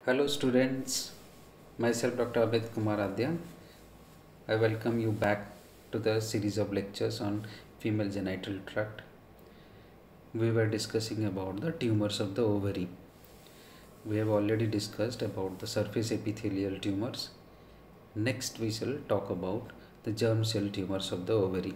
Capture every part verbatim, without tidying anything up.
Hello students, myself Doctor Abid Kumar Adya. I welcome you back to the series of lectures on female genital tract. We were discussing about the tumors of the ovary. We have already discussed about the surface epithelial tumors. Next we shall talk about the germ cell tumors of the ovary.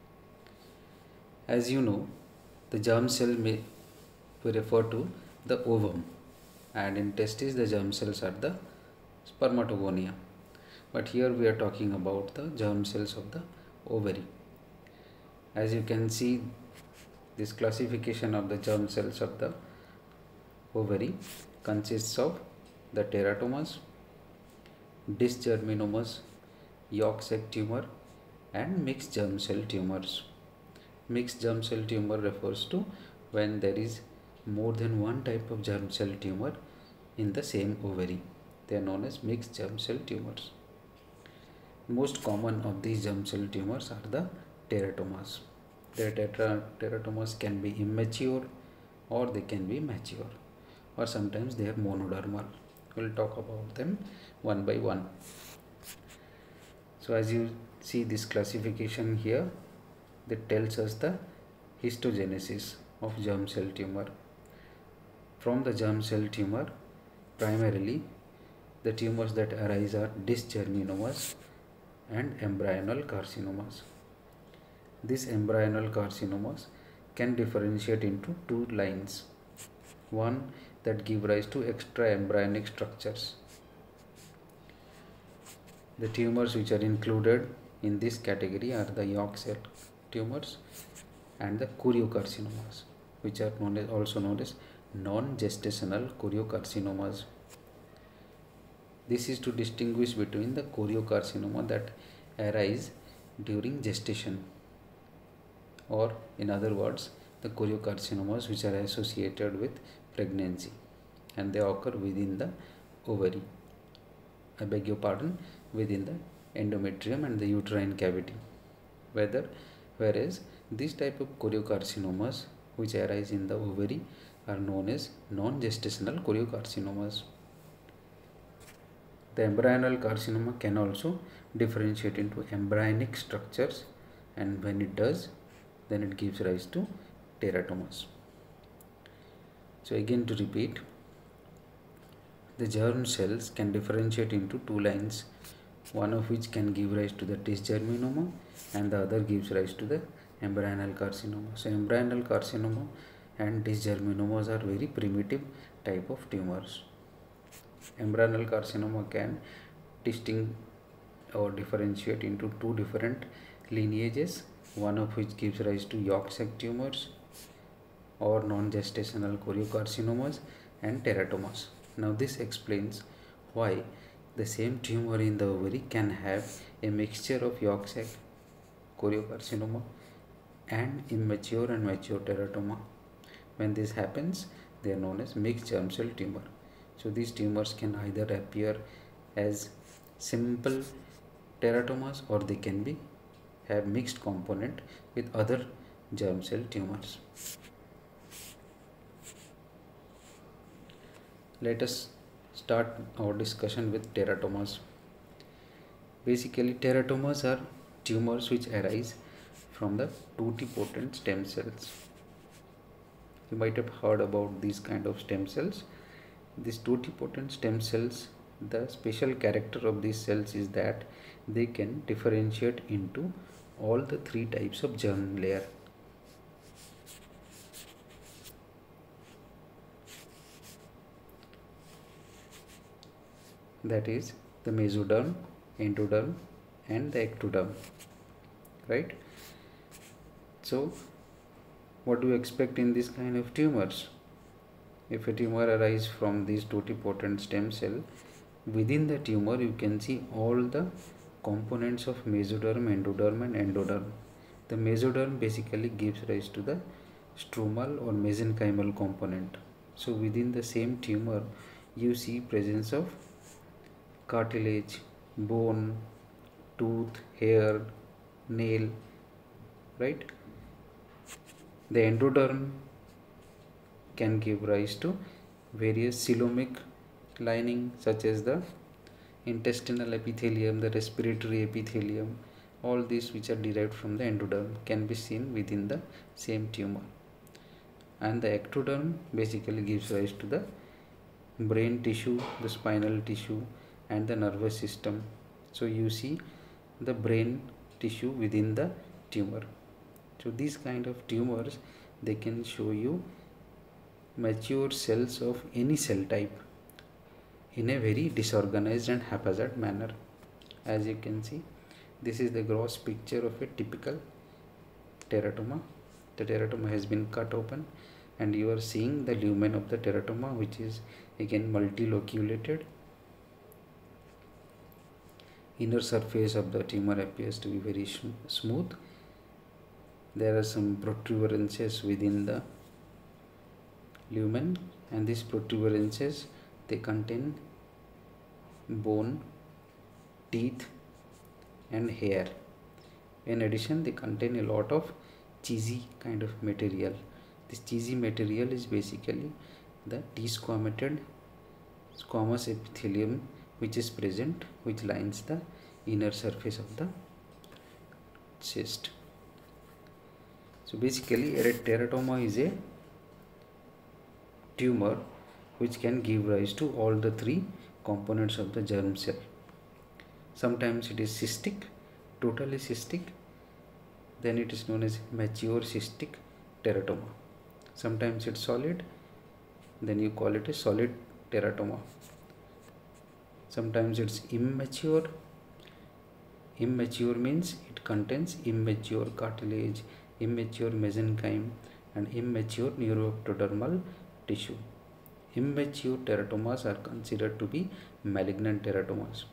As you know, the germ cell may we refer to the ovum, and in testis the germ cells are the spermatogonia. But here we are talking about the germ cells of the ovary. As you can see, this classification of the germ cells of the ovary consists of the teratomas, dysgerminomas, yolk sac tumor, and mixed germ cell tumors. Mixed germ cell tumor refers to when there is more than one type of germ cell tumor in the same ovary. They are known as mixed germ cell tumors. Most common of these germ cell tumors are the teratomas. The teratomas can be immature or they can be mature, or sometimes they are monodermal. We will talk about them one by one. So as you see this classification here, that tells us the histogenesis of germ cell tumor. From the germ cell tumor, primarily the tumors that arise are dysgerminomas and embryonal carcinomas. These embryonal carcinomas can differentiate into two lines. One that give rise to extra embryonic structures. The tumors which are included in this category are the yolk cell tumors and the choriocarcinomas, which are known as, also known as non-gestational choriocarcinomas. This is to distinguish between the choriocarcinoma that arise during gestation, or in other words, the choriocarcinomas which are associated with pregnancy and they occur within the ovary. I beg your pardon, within the endometrium and the uterine cavity. Whether whereas this type of choriocarcinomas which arise in the ovary are known as non-gestational choriocarcinomas. The embryonal carcinoma can also differentiate into embryonic structures, and when it does, then it gives rise to teratomas. So again to repeat, the germ cells can differentiate into two lines, one of which can give rise to the dysgerminoma and the other gives rise to the embryonal carcinoma. So embryonal carcinoma and dysgerminomas are very primitive type of tumors. Embryonal carcinoma can distinguish or differentiate into two different lineages, one of which gives rise to yolk sac tumors or non-gestational choriocarcinomas and teratomas. Now this explains why the same tumor in the ovary can have a mixture of yolk sac, choriocarcinoma and immature and mature teratoma. When this happens, they are known as mixed germ cell tumor. So these tumors can either appear as simple teratomas or they can be have mixed component with other germ cell tumors. Let us start our discussion with teratomas. Basically, teratomas are tumors which arise from the totipotent stem cells. You might have heard about these kind of stem cells. These totipotent stem cells, the special character of these cells is that they can differentiate into all the three types of germ layer. That is the mesoderm, endoderm and the ectoderm, right? So what do you expect in this kind of tumors? If a tumor arises from these totipotent stem cell, within the tumor you can see all the components of mesoderm, endoderm and endoderm. The mesoderm basically gives rise to the stromal or mesenchymal component. So within the same tumor you see presence of cartilage, bone, tooth, hair, nail, right? The endoderm can give rise to various coelomic lining such as the intestinal epithelium, the respiratory epithelium, all these which are derived from the endoderm can be seen within the same tumor. And the ectoderm basically gives rise to the brain tissue, the spinal tissue, and the nervous system. So you see the brain tissue within the tumor. So these kind of tumors, they can show you mature cells of any cell type in a very disorganized and haphazard manner. As you can see, this is the gross picture of a typical teratoma. The teratoma has been cut open and you are seeing the lumen of the teratoma, which is again multiloculated. Inner surface of the tumor appears to be very smooth. There are some protuberances within the lumen, and these protuberances, they contain bone, teeth, and hair. In addition, they contain a lot of cheesy kind of material. This cheesy material is basically the T-squamated squamous epithelium which is present, which lines the inner surface of the chest. So basically, a teratoma is a tumor which can give rise to all the three components of the germ cell. Sometimes it is cystic, totally cystic, then it is known as mature cystic teratoma. Sometimes it's solid, then you call it a solid teratoma. Sometimes it's immature. Immature means it contains immature cartilage, immature mesenchyme, and immature neuroectodermal tissue. Immature teratomas are considered to be malignant teratomas.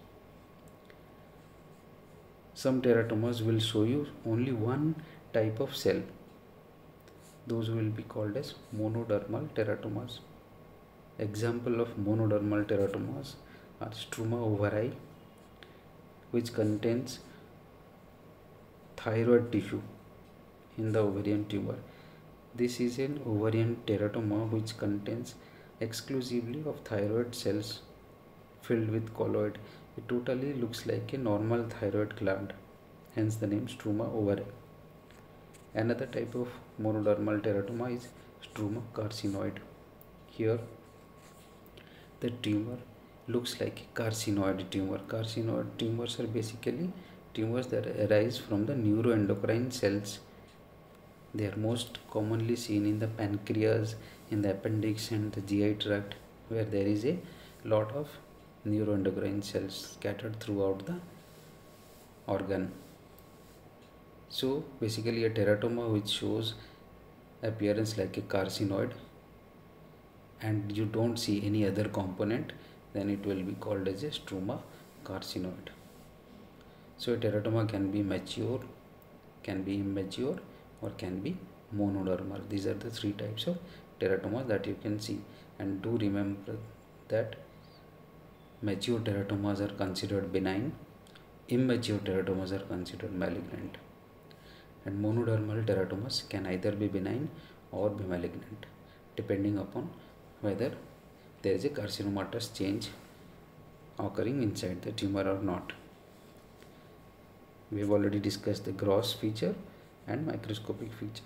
Some teratomas will show you only one type of cell. Those will be called as monodermal teratomas. Example of monodermal teratomas are struma ovarii, which contains thyroid tissue in the ovarian tumor. This is an ovarian teratoma which contains exclusively of thyroid cells filled with colloid. It totally looks like a normal thyroid gland, hence the name struma ovarii. Another type of monodermal teratoma is struma carcinoid. Here the tumor looks like a carcinoid tumor. Carcinoid tumors are basically tumors that arise from the neuroendocrine cells. They are most commonly seen in the pancreas, in the appendix, and the G I tract, where there is a lot of neuroendocrine cells scattered throughout the organ. So basically a teratoma which shows appearance like a carcinoid and you don't see any other component, then it will be called as a struma carcinoid. So a teratoma can be mature, can be immature, or can be monodermal. These are the three types of teratomas that you can see. And do remember that mature teratomas are considered benign, immature teratomas are considered malignant, and monodermal teratomas can either be benign or be malignant, depending upon whether there is a carcinomatous change occurring inside the tumor or not. We have already discussed the gross feature and microscopic feature.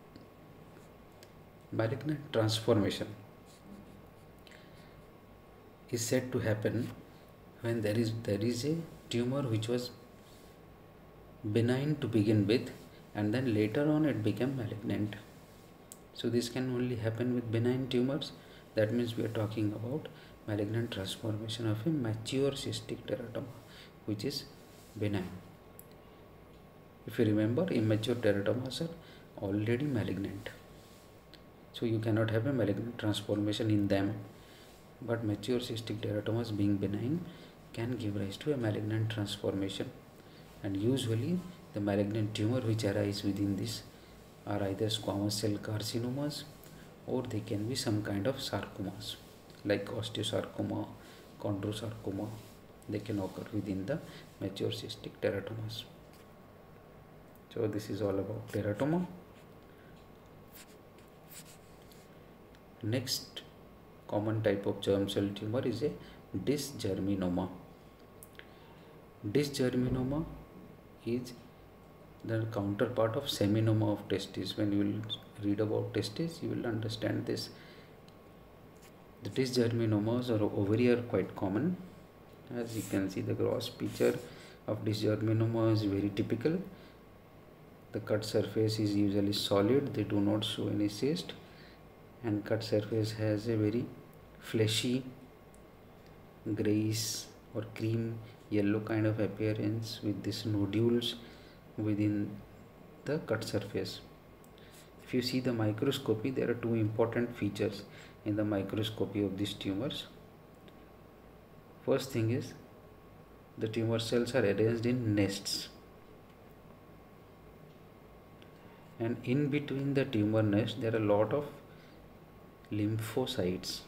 Malignant transformation is said to happen when there is there is a tumor which was benign to begin with and then later on it became malignant. So this can only happen with benign tumors. That means we are talking about malignant transformation of a mature cystic teratoma which is benign. If you remember, immature teratomas are already malignant, so you cannot have a malignant transformation in them. But mature cystic teratomas being benign can give rise to a malignant transformation, and usually the malignant tumor which arise within this are either squamous cell carcinomas or they can be some kind of sarcomas like osteosarcoma, chondrosarcoma. They can occur within the mature cystic teratomas. So this is all about teratoma. Next common type of germ cell tumor is a dysgerminoma. Dysgerminoma is the counterpart of seminoma of testis. When you will read about testis, you will understand this. The dysgerminomas or ovary are quite common. As you can see, the gross picture of dysgerminoma is very typical. The cut surface is usually solid, they do not show any cyst, and cut surface has a very fleshy grayish or cream yellow kind of appearance with these nodules within the cut surface. If you see the microscopy, there are two important features in the microscopy of these tumors. First thing is, the tumor cells are arranged in nests, and in between the tumor nest there are a lot of lymphocytes.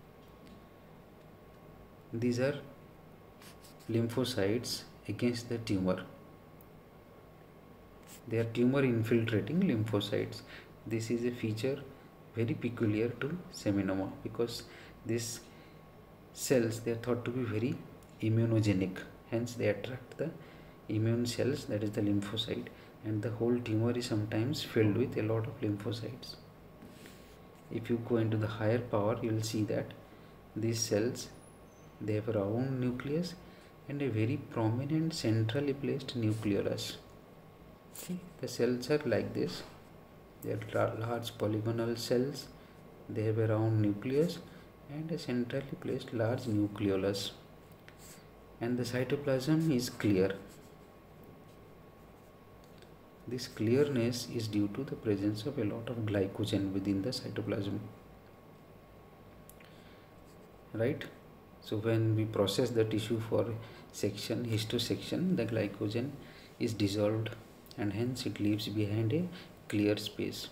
These are lymphocytes against the tumor. They are tumor infiltrating lymphocytes. This is a feature very peculiar to seminoma, because these cells, they are thought to be very immunogenic, hence they attract the immune cells, that is the lymphocyte, and the whole tumor is sometimes filled with a lot of lymphocytes. If you go into the higher power, you will see that these cells, they have a round nucleus and a very prominent centrally placed nucleolus. See, the cells are like this. They are large polygonal cells. They have a round nucleus and a centrally placed large nucleolus. And the cytoplasm is clear. This clearness is due to the presence of a lot of glycogen within the cytoplasm. Right? So when we process the tissue for section, histosection, the glycogen is dissolved and hence it leaves behind a clear space.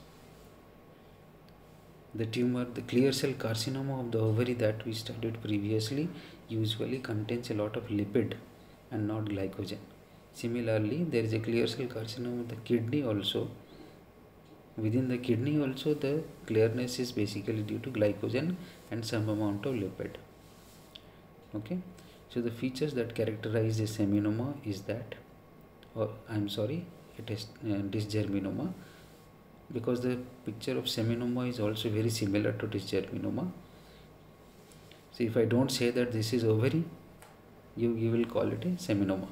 The tumor, the clear cell carcinoma of the ovary that we studied previously, usually contains a lot of lipid and not glycogen. Similarly, there is a clear cell carcinoma of the kidney also. Within the kidney also, the clearness is basically due to glycogen and some amount of lipid. Okay, so the features that characterize a seminoma is that, or I'm sorry, it is uh, dysgerminoma, because the picture of seminoma is also very similar to dysgerminoma. So if I don't say that this is ovary, you, you will call it a seminoma.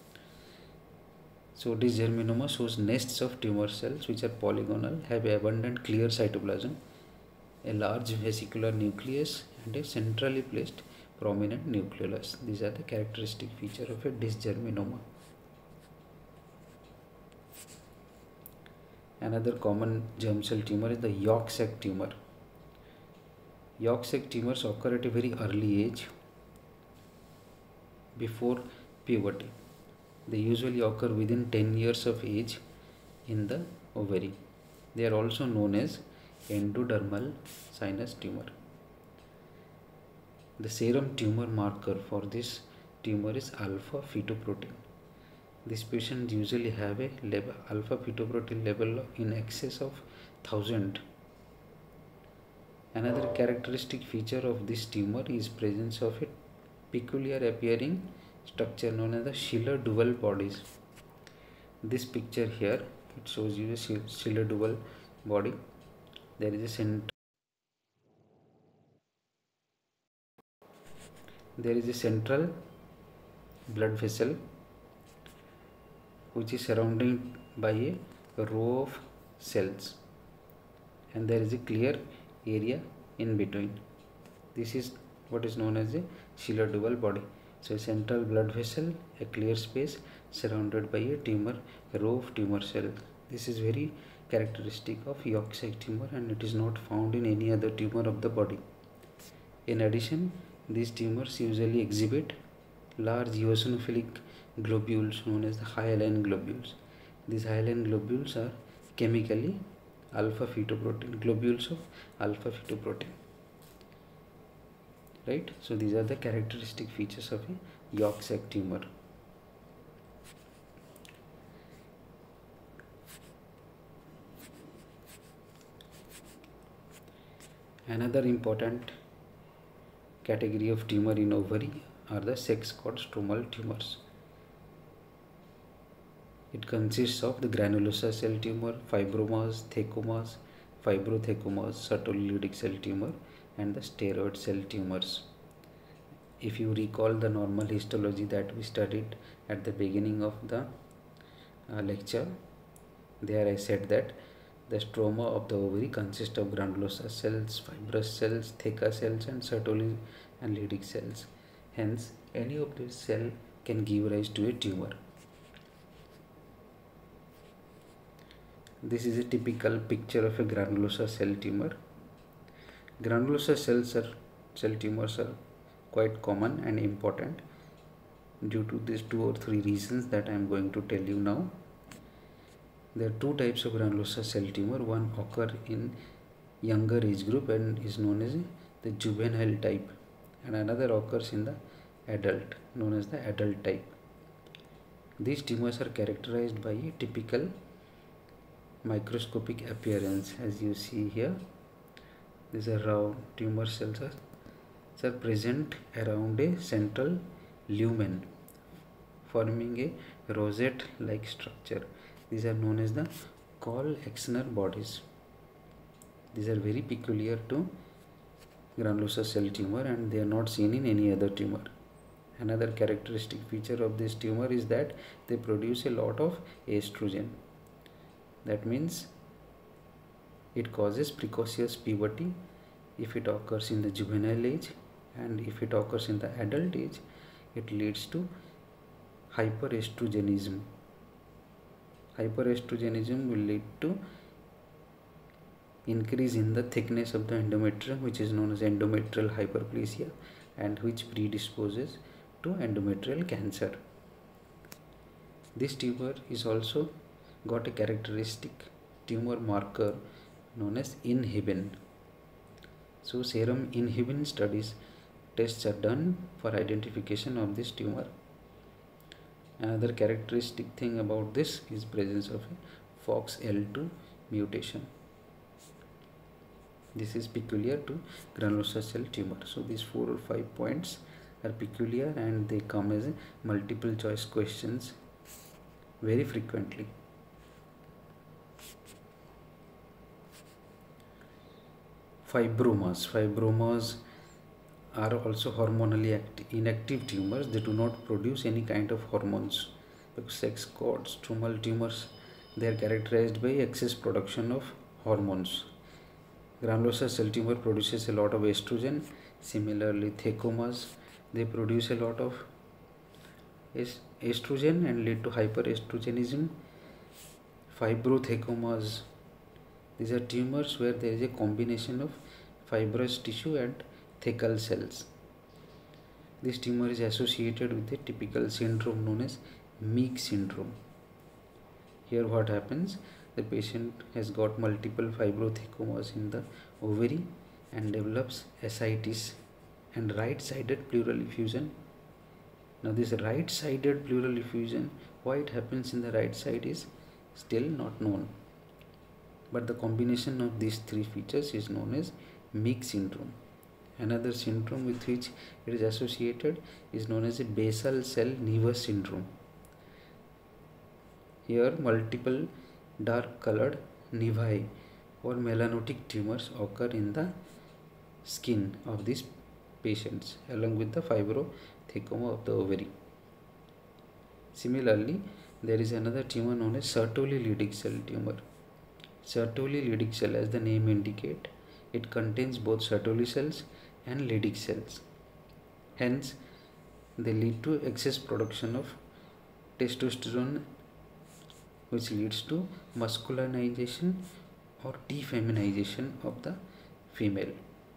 So dysgerminoma shows nests of tumor cells which are polygonal, have abundant clear cytoplasm, a large vesicular nucleus and a centrally placed prominent nucleolus. These are the characteristic features of a dysgerminoma. Another common germ cell tumor is the yolk sac tumor. Yolk sac tumors occur at a very early age, before puberty. They usually occur within ten years of age in the ovary. They are also known as endodermal sinus tumor. The serum tumor marker for this tumor is alpha fetoprotein. These patients usually have a level, alpha fetoprotein level in excess of one thousand. Another characteristic feature of this tumor is presence of a peculiar appearing structure known as the Schiller dual bodies. This picture here, it shows you a Schiller dual body. There is a center, there is a central blood vessel which is surrounded by a row of cells, and there is a clear area in between. This is what is known as a Schiller dual body. So a central blood vessel, a clear space surrounded by a tumor, a row of tumor cells. This is very characteristic of yolk sac tumor and it is not found in any other tumor of the body. In addition, these tumors usually exhibit large eosinophilic globules known as the hyaline globules. These hyaline globules are chemically alpha fetoprotein, globules of alpha fetoprotein. Right? So these are the characteristic features of a yolk sac tumor. Another important category of tumor in ovary are the sex cord stromal tumors. It consists of the granulosa cell tumor, fibromas, thecomas, fibrothecomas, sertoli cell tumor, and the steroid cell tumors. If you recall the normal histology that we studied at the beginning of the uh, lecture, there I said that the stroma of the ovary consists of granulosa cells, fibrous cells, theca cells, and sertoli and Leydig cells. Hence, any of these cells can give rise to a tumor. This is a typical picture of a granulosa cell tumor. Granulosa cells are cell tumors are quite common and important due to these two or three reasons that I am going to tell you now. There are two types of granulosa cell tumor. One occur in younger age group and is known as the juvenile type, and another occurs in the adult, known as the adult type. These tumors are characterized by a typical microscopic appearance. As you see here, these are round tumor cells are, are present around a central lumen, forming a rosette like structure. These are known as the Kohl-Exner bodies. These are very peculiar to granulosa cell tumor and they are not seen in any other tumor. Another characteristic feature of this tumor is that they produce a lot of estrogen. That means it causes precocious puberty if it occurs in the juvenile age, and if it occurs in the adult age, it leads to hyperestrogenism. Hyperestrogenism will lead to increase in the thickness of the endometrium, which is known as endometrial hyperplasia, and which predisposes to endometrial cancer. This tumor is also got a characteristic tumor marker known as inhibin. So serum inhibin studies tests are done for identification of this tumor. Another characteristic thing about this is presence of a Fox L two mutation. This is peculiar to granulosa cell tumor. So these four or five points are peculiar and they come as multiple choice questions very frequently. Fibromas. Fibromas are also hormonally inactive tumors. They do not produce any kind of hormones. The sex cord stromal tumors, they are characterized by excess production of hormones. Granulosa cell tumor produces a lot of estrogen. Similarly, thecomas, they produce a lot of estrogen and lead to hyperestrogenism. Fibrothecomas, these are tumors where there is a combination of fibrous tissue and thecal cells. This tumor is associated with a typical syndrome known as Meek syndrome. Here what happens, the patient has got multiple fibrothecomas in the ovary and develops ascites and right-sided pleural effusion. Now this right-sided pleural effusion, why it happens in the right side is still not known. But the combination of these three features is known as Meek syndrome. Another syndrome with which it is associated is known as a basal cell nevus syndrome. Here multiple dark colored nevi or melanotic tumors occur in the skin of these patients along with the fibrothecoma of the ovary. Similarly, there is another tumor known as Sertoli-Leydig cell tumor. Sertoli-Leydig cell, as the name indicate, it contains both Sertoli cells and Leydig cells. Hence, they lead to excess production of testosterone, which leads to masculinization or defeminization of the female.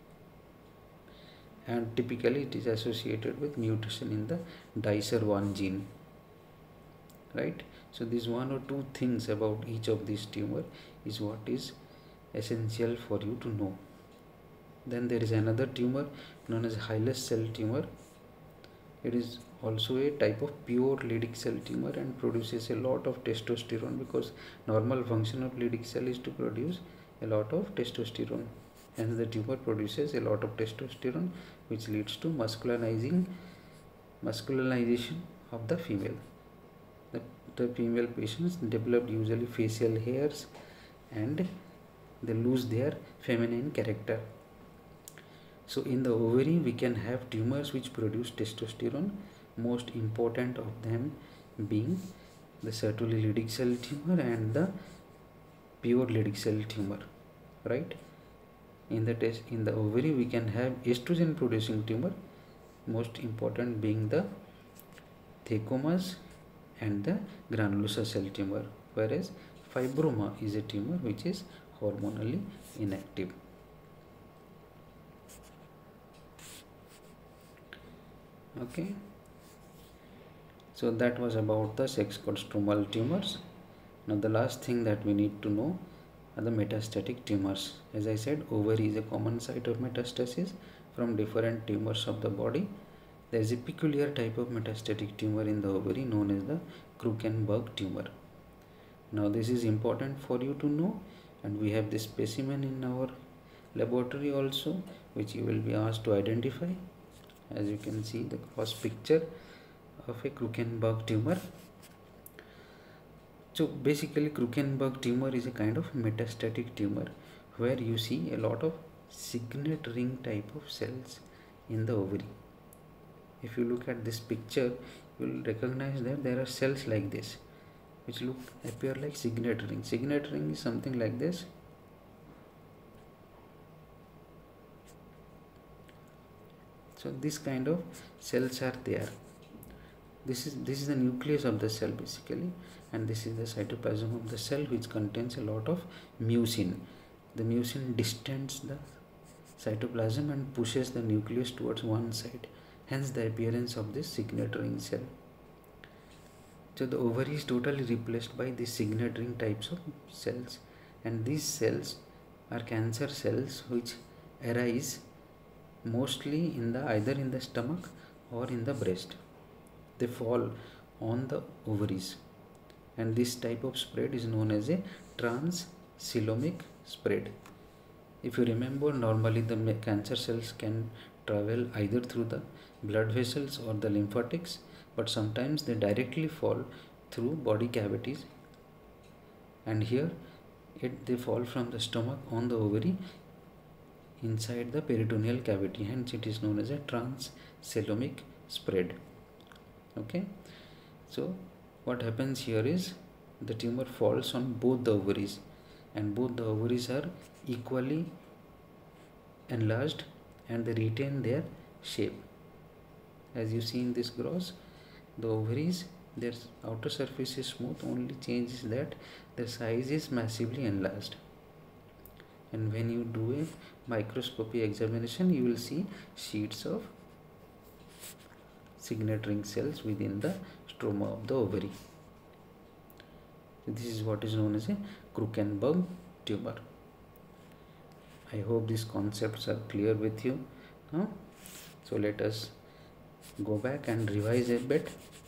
And typically it is associated with mutation in the D I C E R one gene. Right? So these one or two things about each of these tumor is what is essential for you to know. Then there is another tumor known as Hylas cell tumor. It is also a type of pure Leydig cell tumor and produces a lot of testosterone, because normal function of Leydig cell is to produce a lot of testosterone, and the tumor produces a lot of testosterone, which leads to muscularizing muscularization of the female. The, the female patients develop usually facial hairs and they lose their feminine character. So in the ovary we can have tumors which produce testosterone, most important of them being the Sertoli Leydig cell tumor and the pure Leydig cell tumor, right? In the test in the ovary we can have estrogen producing tumor, most important being the thecomas and the granulosa cell tumor, whereas fibroma is a tumor which is hormonally inactive. Okay, so that was about the sex cord stromal tumors. Now the last thing that we need to know are the metastatic tumors. As I said, ovary is a common site of metastasis from different tumors of the body. There is a peculiar type of metastatic tumor in the ovary known as the Krukenberg tumor. Now this is important for you to know, and we have this specimen in our laboratory also, which you will be asked to identify. As you can see, the cross picture of a Krukenberg tumor. So basically Krukenberg tumor is a kind of metastatic tumor where you see a lot of signet ring type of cells in the ovary. If you look at this picture, you will recognize that there are cells like this which look appear like signet ring. Signet ring is something like this. So this kind of cells are there. This is this is the nucleus of the cell basically, and this is the cytoplasm of the cell, which contains a lot of mucin. The mucin distends the cytoplasm and pushes the nucleus towards one side, hence the appearance of this signet ring cell. So the ovary is totally replaced by these signet ring types of cells, and these cells are cancer cells which arise mostly in the either in the stomach or in the breast. They fall on the ovaries, and this type of spread is known as a transcoelomic spread. If you remember, normally the cancer cells can travel either through the blood vessels or the lymphatics, but sometimes they directly fall through body cavities, and here it they fall from the stomach on the ovary inside the peritoneal cavity, hence it is known as a transcoelomic spread. Okay, so what happens here is the tumor falls on both the ovaries, and both the ovaries are equally enlarged and they retain their shape. As you see in this gross, the ovaries, their outer surface is smooth, only change is that their size is massively enlarged. And when you do a microscopy examination, you will see sheets of signet ring cells within the stroma of the ovary. So this is what is known as a Krukenberg tumor. I hope these concepts are clear with you now. So let us go back and revise a bit.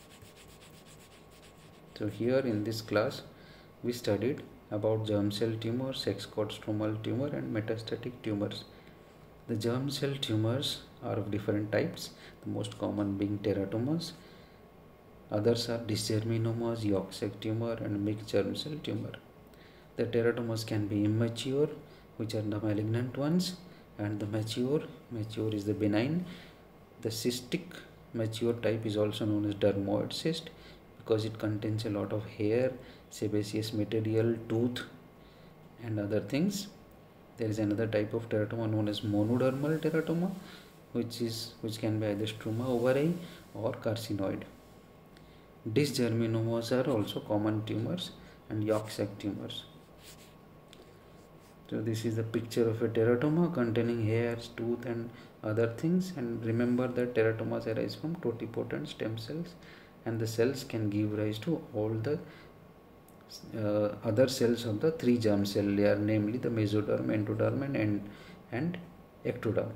So here in this class we studied about germ cell tumor, sex cord stromal tumor and metastatic tumors. The germ cell tumors are of different types, the most common being teratomas. Others are dysgerminomas, yolk sac tumor and mixed germ cell tumor. The teratomas can be immature, which are the malignant ones, and the mature, mature is the benign. The cystic mature type is also known as dermoid cyst because it contains a lot of hair, sebaceous material, tooth and other things. There is another type of teratoma known as monodermal teratoma, which is which can be either struma ovariae or carcinoid. Dysgerminomas are also common tumors and yolk sac tumors. So this is the picture of a teratoma containing hairs, tooth and other things, and remember that teratomas arise from totipotent stem cells, and the cells can give rise to all the uh, other cells of the three germ cell layer, namely the mesoderm, endoderm and, and ectoderm.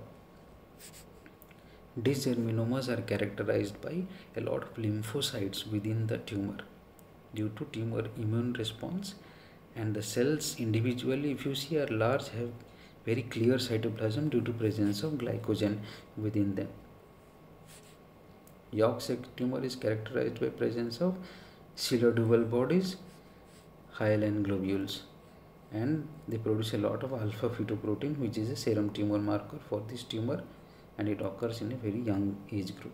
Dysgerminomas are characterized by a lot of lymphocytes within the tumor due to tumor immune response, and the cells individually, if you see, are large, have very clear cytoplasm due to presence of glycogen within them. York's tumor is characterized by presence of ciliodubal bodies, hyaline globules, and they produce a lot of alpha fetoprotein, which is a serum tumor marker for this tumor, and it occurs in a very young age group.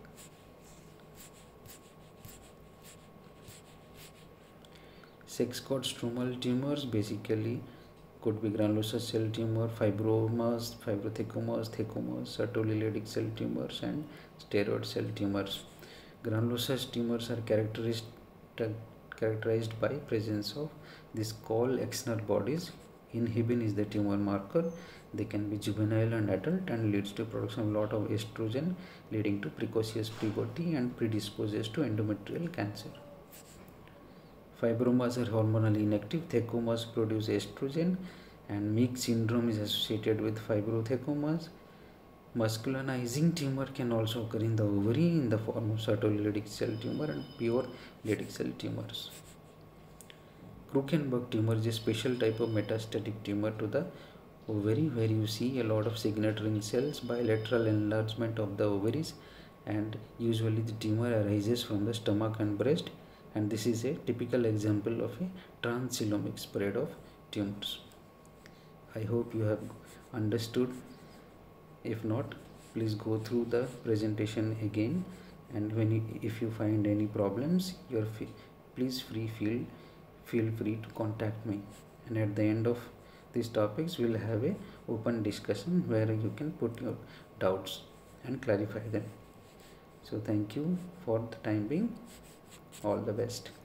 Sexcott stromal tumors basically could be granulosa cell tumor, fibromas, fibrothecomas, thecomas, sertolilioidic cell tumors, and steroid cell tumors. Granulosa tumors are characterized characterized by presence of these Cole Exner bodies. Inhibin is the tumor marker. They can be juvenile and adult and leads to production of a lot of estrogen, leading to precocious puberty and predisposes to endometrial cancer. Fibromas are hormonally inactive. Thecomas produce estrogen, and Meek syndrome is associated with fibrothecomas. Masculinizing tumor can also occur in the ovary in the form of sertolilioidic cell tumor and pure Leydig cell tumors. Krukenberg tumor is a special type of metastatic tumor to the ovary, where you see a lot of signet ring cells, bilateral enlargement of the ovaries, and usually the tumor arises from the stomach and breast, and this is a typical example of a transcoelomic spread of tumors. I hope you have understood. If not, please go through the presentation again, and when you, if you find any problems, you're please free feel feel free to contact me, and at the end of these topics we'll have a open discussion where you can put your doubts and clarify them. So thank you for the time being. All the best.